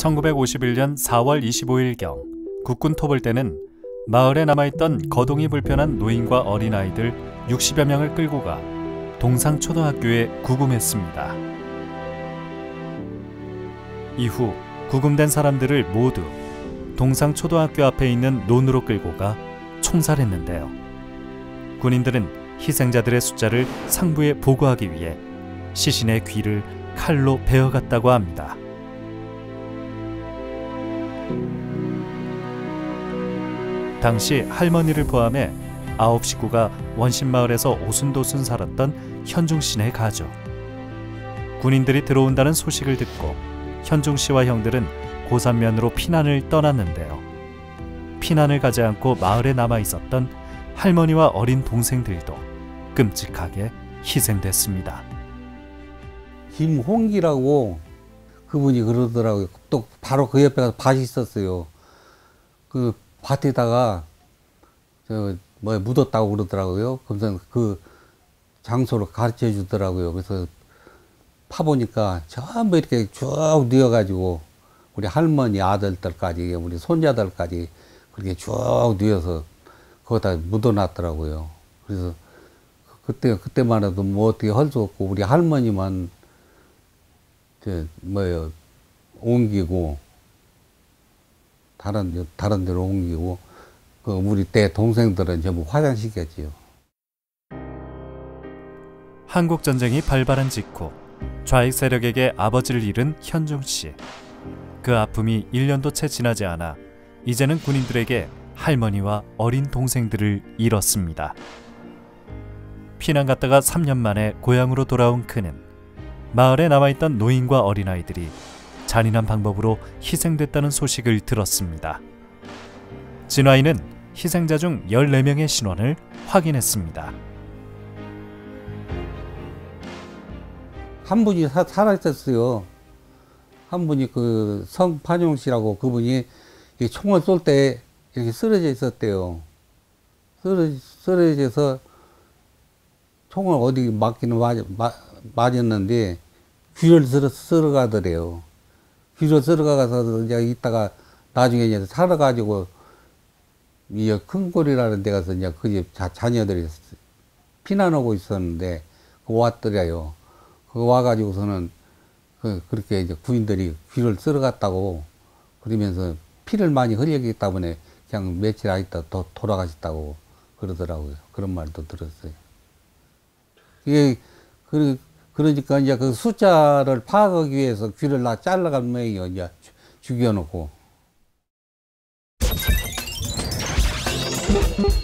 1951년 4월 25일경 국군 토벌 때는 마을에 남아있던 거동이 불편한 노인과 어린아이들 60여 명을 끌고 가 동상초등학교에 구금했습니다. 이후 구금된 사람들을 모두 동상초등학교 앞에 있는 논으로 끌고 가 총살했는데요. 군인들은 희생자들의 숫자를 상부에 보고하기 위해 시신의 귀를 칼로 베어갔다고 합니다. 당시 할머니를 포함해 9식구가 원신마을에서 오순도순 살았던 현중씨네 가족. 군인들이 들어온다는 소식을 듣고 현중씨와 형들은 고산면으로 피난을 떠났는데요. 피난을 가지 않고 마을에 남아있었던 할머니와 어린 동생들도 끔찍하게 희생됐습니다. 김홍기라고 그분이 그러더라고요. 또 바로 그 옆에 가서 밭이 있었어요. 그 밭에다가 묻었다고 그러더라고요. 그래서 그 장소를 가르쳐 주더라고요. 그래서 파보니까 전부 이렇게 쭉 뉘어가지고 우리 할머니 아들들까지 우리 손자들까지 그렇게 쭉 뉘어서 거기다 묻어놨더라고요. 그래서 그때만 해도 뭐 어떻게 할 수 없고 우리 할머니만 옮기고 다른 데로 옮기고 우리 때 동생들은 전부 화장시켰지요. 한국전쟁이 발발한 직후 좌익 세력에게 아버지를 잃은 현중씨. 그 아픔이 1년도 채 지나지 않아 이제는 군인들에게 할머니와 어린 동생들을 잃었습니다. 피난 갔다가 3년 만에 고향으로 돌아온 그는 마을에 남아있던 노인과 어린아이들이 잔인한 방법으로 희생됐다는 소식을 들었습니다. 진화인은 희생자 중 14명의 신원을 확인했습니다. 한 분이 살아있었어요. 한 분이 그 성판용 씨라고 그분이 총을 쏠 때 이렇게 쓰러져 있었대요. 쓰러져서 총을 어디 맞기는 맞았는데 귀를 쓸어가더래요. 귀를 쓸어가서 이제 있다가 나중에 이제 살아가지고 이 큰골이라는 데 가서 이제 그 집 자녀들이 피난하고 있었는데 왔더래요. 그 와가지고서는 그렇게 이제 군인들이 귀를 쓸어갔다고 그러면서 피를 많이 흘렸기 때문에 그냥 며칠 안 있다 돌아가셨다고 그러더라고요. 그런 말도 들었어요. 이게 그러니까 이제 그 숫자를 파악하기 위해서 귀를 다 잘라간 모양이요. 이제 죽여놓고.